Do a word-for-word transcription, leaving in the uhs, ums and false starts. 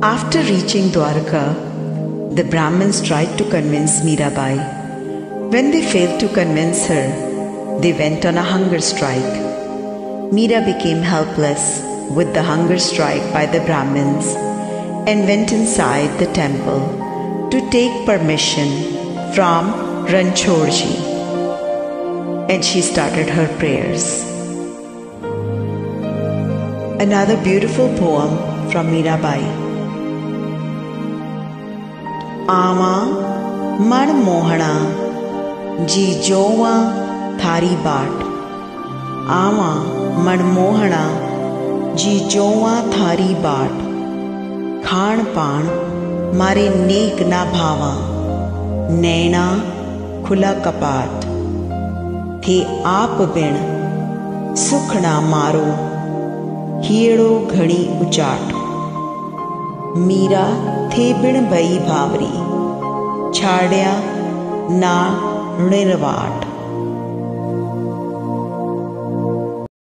After reaching Dwarka, the Brahmins tried to convince Mirabai. When they failed to convince her, they went on a hunger strike. Meera became helpless with the hunger strike by the Brahmins and went inside the temple to take permission from Ranchorji. And she started her prayers. Another beautiful poem from Mirabai. आवा मन मोहना जी जोवा थारी बाट। आवा मन मोहना जी जोवा थारी बाट। खान पान मारे नेक ना भावा, नैना खुला कपाट। थे आप बिन सुख ना मारो, हीड़ो घड़ी उचाट। मीरा थे बिन बई भावरी, छाड़िया ना निर्वाट।